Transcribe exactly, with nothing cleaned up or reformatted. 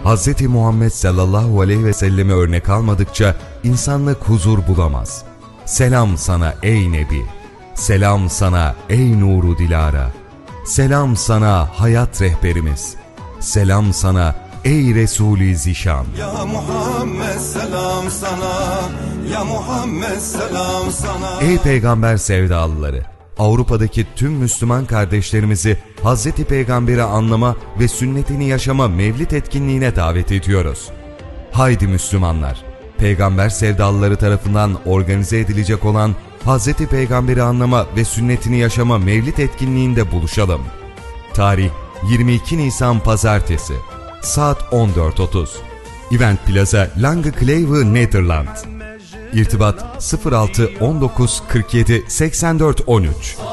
Hz. Muhammed sallallahu aleyhi ve selleme örnek almadıkça insanlık huzur bulamaz. Selam sana ey Nebi, selam sana ey Nuru Dilara, selam sana hayat rehberimiz, selam sana ey Resul-i Zişan. Ya Muhammed selam sana, ya Muhammed selam sana. Ey peygamber sevdalıları, Avrupa'daki tüm Müslüman kardeşlerimizi Hz. Peygamber'i anlama ve sünnetini yaşama mevlid etkinliğine davet ediyoruz. Haydi Müslümanlar, peygamber sevdalıları tarafından organize edilecek olan Hz. Peygamber'i anlama ve sünnetini yaşama mevlid etkinliğinde buluşalım. Tarih yirmi iki Nisan Pazartesi, saat on dört otuz. Event Plaza, Lange Nederland. İrtibat sıfır altı on dokuz kırk yedi seksen dört on üç.